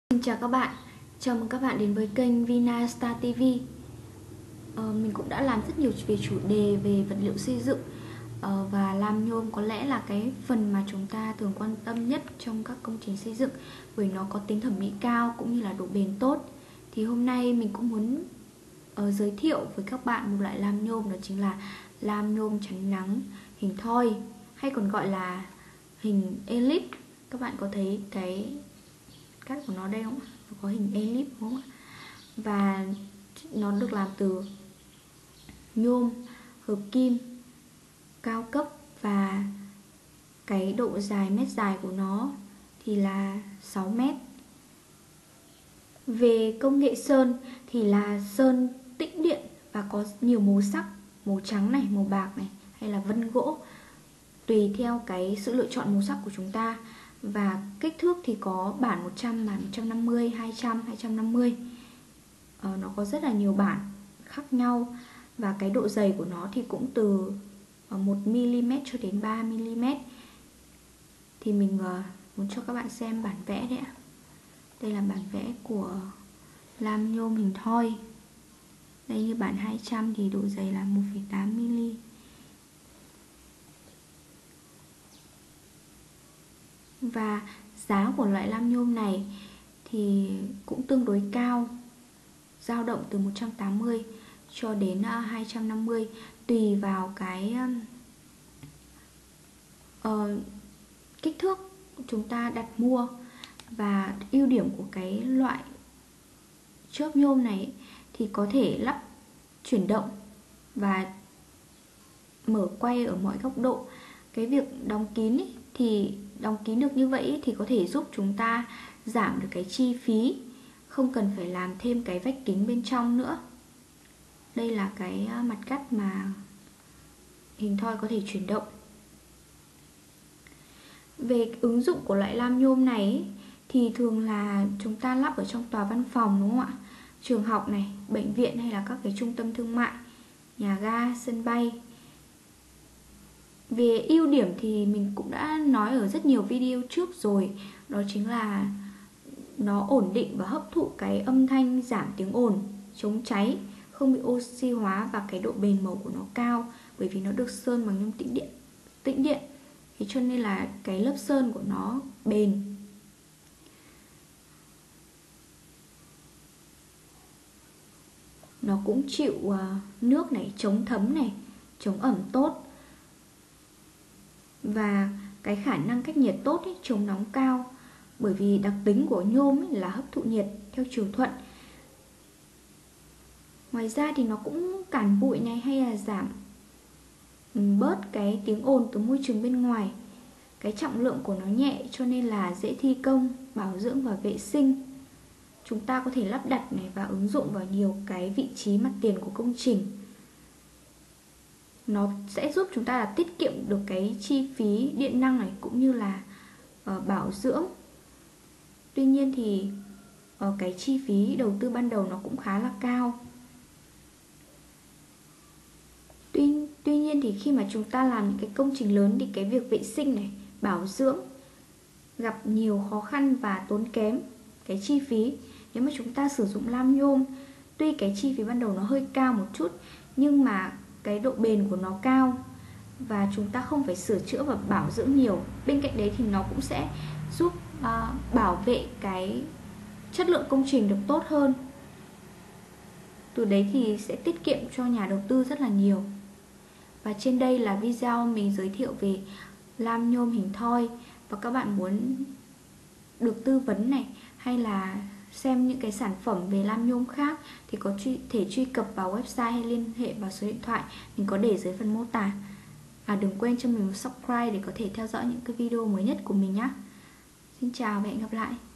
Xin chào các bạn, chào mừng các bạn đến với kênh Vina Star TV. Mình cũng đã làm rất nhiều về chủ đề về vật liệu xây dựng, và làm nhôm có lẽ là cái phần mà chúng ta thường quan tâm nhất trong các công trình xây dựng, bởi nó có tính thẩm mỹ cao cũng như là độ bền tốt. Thì hôm nay mình cũng muốn giới thiệu với các bạn một loại lam nhôm, đó chính là lam nhôm chắn nắng hình thoi, hay còn gọi là hình elip. Các bạn có thấy cái cắt của nó đây không? Nó có hình elip đúng không ạ? Và nó được làm từ nhôm hợp kim cao cấp, và cái độ dài mét dài của nó thì là 6 mét. Về công nghệ sơn thì là sơn tĩnh điện và có nhiều màu sắc, màu trắng này, màu bạc này, hay là vân gỗ, tùy theo cái sự lựa chọn màu sắc của chúng ta. Và kích thước thì có bản 100, bản 150, 200, 250. Nó có rất là nhiều bản khác nhau. Và cái độ dày của nó thì cũng từ 1mm cho đến 3mm. Thì mình muốn cho các bạn xem bản vẽ đấy ạ. Đây là bản vẽ của lam nhôm hình thoi. Đây, như bản 200 thì độ dày là 1,8mm. Và giá của loại lam nhôm này thì cũng tương đối cao, dao động từ 180 cho đến 250, tùy vào cái kích thước chúng ta đặt mua. Và ưu điểm của cái loại chớp nhôm này thì có thể lắp chuyển động và mở quay ở mọi góc độ. Cái việc đóng kín ấy, thì đóng kín được như vậy thì có thể giúp chúng ta giảm được cái chi phí, không cần phải làm thêm cái vách kính bên trong nữa. Đây là cái mặt cắt mà hình thoi có thể chuyển động. Về ứng dụng của loại lam nhôm này ấy, thì thường là chúng ta lắp ở trong tòa văn phòng, đúng không ạ? Trường học này, bệnh viện, hay là các cái trung tâm thương mại, nhà ga, sân bay. Về ưu điểm thì mình cũng đã nói ở rất nhiều video trước rồi, đó chính là nó ổn định và hấp thụ cái âm thanh, giảm tiếng ồn, chống cháy, không bị oxy hóa, và cái độ bền màu của nó cao, bởi vì nó được sơn bằng nhôm tĩnh điện. Thế cho nên là cái lớp sơn của nó bền. Nó cũng chịu nước này, chống thấm này, chống ẩm tốt. Và cái khả năng cách nhiệt tốt ấy, chống nóng cao, bởi vì đặc tính của nhôm ấy là hấp thụ nhiệt theo chiều thuận. Ngoài ra thì nó cũng cản bụi này, hay là giảm bớt cái tiếng ồn từ môi trường bên ngoài. Cái trọng lượng của nó nhẹ cho nên là dễ thi công, bảo dưỡng và vệ sinh. Chúng ta có thể lắp đặt này và ứng dụng vào nhiều cái vị trí mặt tiền của công trình. Nó sẽ giúp chúng ta là tiết kiệm được cái chi phí điện năng này, cũng như là bảo dưỡng. Tuy nhiên thì cái chi phí đầu tư ban đầu nó cũng khá là cao. Tuy nhiên thì khi mà chúng ta làm những cái công trình lớn thì cái việc vệ sinh này, bảo dưỡng gặp nhiều khó khăn và tốn kém cái chi phí. Nếu mà chúng ta sử dụng lam nhôm, tuy cái chi phí ban đầu nó hơi cao một chút, nhưng mà cái độ bền của nó cao, và chúng ta không phải sửa chữa và bảo dưỡng nhiều. Bên cạnh đấy thì nó cũng sẽ giúp bảo vệ cái chất lượng công trình được tốt hơn. Từ đấy thì sẽ tiết kiệm cho nhà đầu tư rất là nhiều. Và trên đây là video mình giới thiệu về lam nhôm hình thoi. Và các bạn muốn được tư vấn này, hay là xem những cái sản phẩm về lam nhôm khác, thì có thể truy cập vào website hay liên hệ vào số điện thoại mình có để dưới phần mô tả. Và đừng quên cho mình một subscribe để có thể theo dõi những cái video mới nhất của mình nhé. Xin chào và hẹn gặp lại.